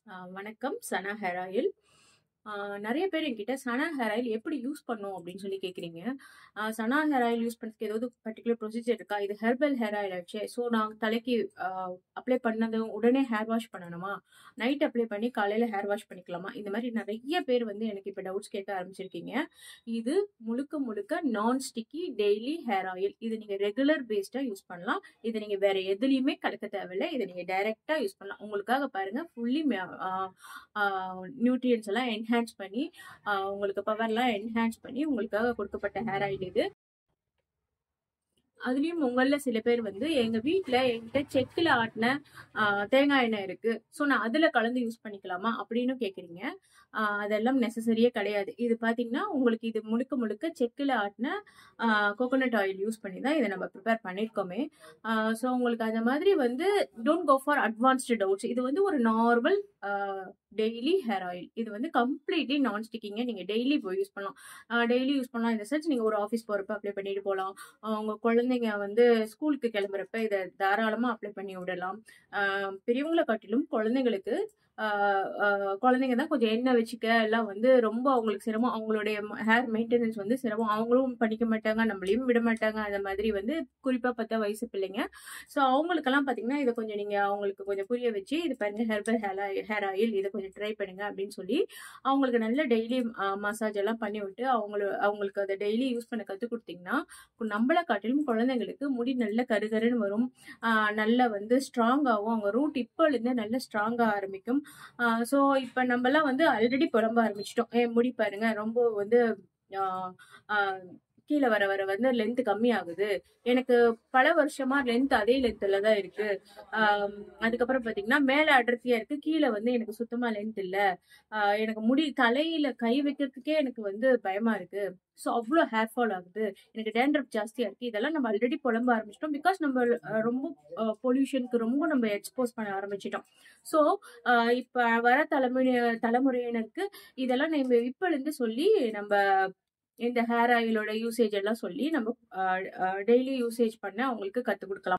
வணக்கம். Sana hair oil. நெறைய பேர் என்கிட்ட சனா ஹேர் ஆயில் எப்படி யூஸ் பண்ணும் அப்படின்னு சொல்லி கேட்குறீங்க. சனா ஹேர் ஆயில் யூஸ் பண்றதுக்கு ஏதாவது பர்ட்டிகுலர் ப்ரொசீஜர் இருக்கா? இது ஹெர்பல் ஹேர் ஆயில் ஆச்சே. ஸோ நான் தலைக்கு அப்ளை பண்ணதும் உடனே ஹேர் வாஷ் பண்ணணுமா? நைட் அப்ளை பண்ணி காலையில ஹேர் வாஷ் பண்ணிக்கலாமா? இந்த மாரி நெறைய பேர் வந்து எனக்கு இப்ப டவுட்ஸ் கேட்க ஆரம்பிச்சிருக்கீங்க. இது முழுக்க முழுக்க நான் ஸ்டிக்கி டெய்லி ஹேர் ஆயில். இது நீங்க ரெகுலர் பேஸ்டா யூஸ் பண்ணலாம். இத நீங்க வேற எதுலயுமே கலக்க தேவையில்ல. இத நீங்க டைரக்ட்டா யூஸ் பண்ணலாம். உங்களுக்காக பாருங்க ஃபுல்லி நியூட்ரியன்ஸ் எல்லாம் என்ஹான்ஸ் பண்ணி உங்களுக்கு பவர்லாம் என்ஹான்ஸ் பண்ணி உங்களுக்காக கொடுக்கப்பட்ட ஹேர் ஆயில் இது. அதுலயும் உங்கள சில பேர் வந்து எங்க வீட்ல என்கிட்ட செக்குல ஆட்டின தேங்காய் எண்ணெய் இருக்கு. ஸோ நான் அதுல கலந்து யூஸ் பண்ணிக்கலாமா அப்படின்னு கேக்குறீங்க. அதெல்லாம் நெசசரியே கிடையாது. இது பாத்தீங்கன்னா உங்களுக்கு இது முழுக்க முழுக்க செக்குல ஆட்டின கோகோனட் ஆயில் யூஸ் பண்ணி தான் இதை நம்ம ப்ரிப்பேர் பண்ணிருக்கோமே. ஸோ உங்களுக்கு அந்த மாதிரி வந்து don't go for advanced doubts. இது வந்து ஒரு நார்மல் டெய்லி ஹேர் ஆயில். இது வந்து கம்ப்ளீட்லி நான் ஸ்டிக்கிங்க. நீங்க டெய்லி போய் யூஸ் பண்ணலாம். டெய்லி யூஸ் பண்ணலாம் இந்த சென்ஸ் நீங்க ஒரு ஆஃபீஸ் போறப்ப அப்ளை பண்ணிட்டு போகலாம். உங்க குழந்தைங்க வந்து ஸ்கூலுக்கு கிளம்புறப்ப இதை தாராளமா அப்ளை பண்ணி விடலாம். பெரியவங்களை காட்டிலும் குழந்தைங்களுக்கு குழந்தைங்க தான் கொஞ்சம் எண்ணெய் வச்சுக்க எல்லாம் வந்து ரொம்ப அவங்களுக்கு சிரமம். அவங்களுடைய ஹேர் மெயின்டெனன்ஸ் வந்து சிரமம். அவங்களும் பண்ணிக்க மாட்டாங்க, நம்மளையும் விட மாட்டாங்க. அந்த மாதிரி வந்து குறிப்பா 10 வயசு பிள்ளைங்க. ஸோ அவங்களுக்கெல்லாம் பாத்தீங்கன்னா இதை கொஞ்சம் நீங்க அவங்களுக்கு கொஞ்சம் புரிய வச்சு இது பாருங்க ஹெர்பல் ஹேர் ஆயில், இதை கொஞ்சம் ட்ரை பண்ணுங்க அப்படின்னு சொல்லி அவங்களுக்கு நல்ல டெய்லி மசாஜ் எல்லாம் பண்ணி விட்டு அவங்களுக்கு அதை டெய்லி யூஸ் பண்ண கத்து கொடுத்தீங்கன்னா நம்மளை காட்டிலும் குழந்தைங்களுக்கு முடி நல்ல கருகருன்னு வரும். நல்ல வந்து ஸ்ட்ராங் ஆகும். அவங்க ரூட் இப்ப இருந்து நல்ல ஸ்ட்ராங்கா ஆரம்பிக்கும். ஸோ இப்ப நம்ம எல்லாம் வந்து ஆல்ரெடி புலம்ப ஆரம்பிச்சிட்டோம். முடி பாருங்க ரொம்ப வந்து கீழே வர வர வந்து லென்த் கம்மி ஆகுது. எனக்கு பல வருஷமா லென்த் அதே லென்த்ல தான் இருக்கு. அதுக்கப்புறம் பாத்தீங்கன்னா மேல அடர்த்தியா இருக்கு, கீழே வந்து எனக்கு சுத்தமா லென்த் இல்ல. எனக்கு முடி தலையில கை வைக்கிறதுக்கே எனக்கு வந்து பயமா இருக்கு. ஸோ அவ்வளோ ஹேர் ஃபால் ஆகுது. எனக்கு டேண்ட்ரஃப் ஜாஸ்தியா இருக்கு. இதெல்லாம் நம்ம ஆல்ரெடி புலம்ப ஆரம்பிச்சிட்டோம். பிகாஸ் நம்ம ரொம்ப பொல்யூஷனுக்கு ரொம்ப நம்ம எக்ஸ்போஸ் பண்ண ஆரம்பிச்சிட்டோம். ஸோ இப்ப வர தலைமுறையினருக்கு இதெல்லாம் நம்ம இப்ப இருந்து சொல்லி நம்ம இந்த ஹேர் ஆயிலோட யூசேஜ் எல்லாம் சொல்லி நம்ம டெய்லி யூசேஜ் பண்ண அவங்களுக்கு கத்து கொடுக்கலாம்.